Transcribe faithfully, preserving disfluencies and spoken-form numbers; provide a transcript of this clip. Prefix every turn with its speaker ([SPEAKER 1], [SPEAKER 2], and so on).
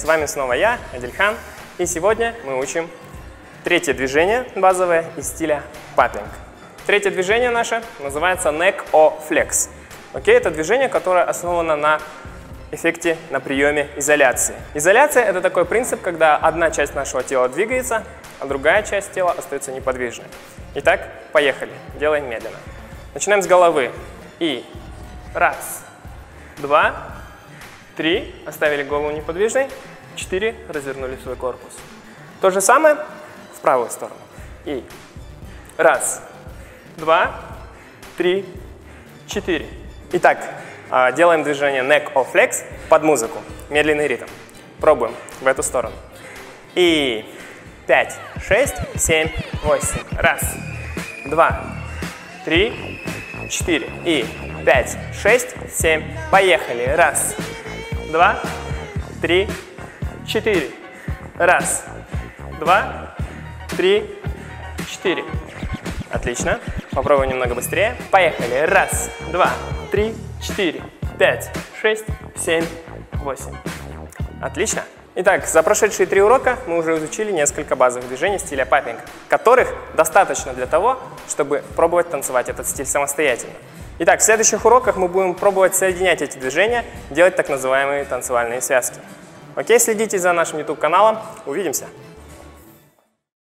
[SPEAKER 1] с вами снова я, Адильхан, и сегодня мы учим третье движение базовое из стиля Popping. Третье движение наше называется Neck O Flex. Окей, это движение, которое основано на эффекте, на приеме изоляции. Изоляция – это такой принцип, когда одна часть нашего тела двигается, а другая часть тела остается неподвижной. Итак, поехали. Делаем медленно. Начинаем с головы. И раз, два, три. Оставили голову неподвижной. Четыре. Развернули свой корпус. То же самое в правую сторону. И раз, два, три, четыре. Итак, делаем движение Neck O Flex под музыку. Медленный ритм. Пробуем в эту сторону. И пять, шесть, семь, восемь. Раз, два, три, четыре. И пять, шесть, семь. Поехали. Раз, два, три, четыре. Раз, два, три, четыре. Отлично. Попробуем немного быстрее. Поехали. Раз, два, три, четыре, пять, шесть, семь, восемь. Отлично. Итак, за прошедшие три урока мы уже изучили несколько базовых движений стиля Popping, которых достаточно для того, чтобы пробовать танцевать этот стиль самостоятельно. Итак, в следующих уроках мы будем пробовать соединять эти движения, делать так называемые танцевальные связки. Окей, следите за нашим YouTube-каналом. Увидимся!